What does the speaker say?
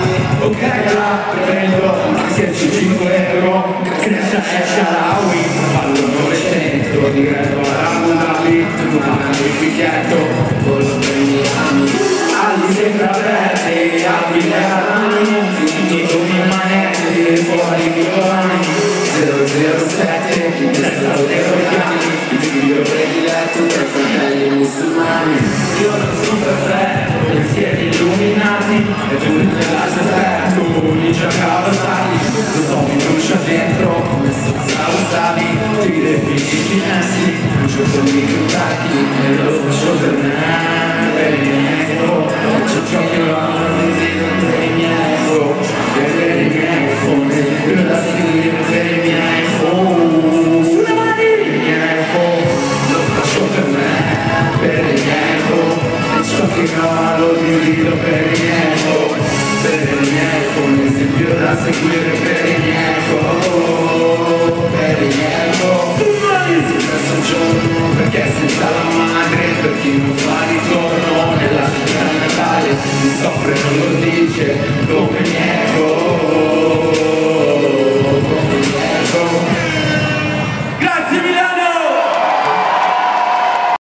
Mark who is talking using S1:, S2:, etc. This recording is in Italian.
S1: ok la prendo, ma se ci 5 euro, senza esce la Wii, fallo 900, diretto alla Abu Dhabi, domani il picchietto, quello per i miei amici, ali sempre aperti, abili arani, finiti con i manetti, fuori i giovani, 007, in testa l'euro piani, il figlio prediletto tra fratelli musulmani, io non sono perfetto, pensieri illuminati, e tu nella aspetto, unici a cavalli, lo so mi brucia dentro, come senza usavi, ti definisci cinesi, brucio con i contatti, e lo faccio per me, per i miei c'è ciò che va, per i miei per i miei phone, esempio da seguire per i miei phone, sulle mani, per i miei phone, lo faccio per me, per i miei phone, e ciò che va lo divido per i miei phone, esempio da seguire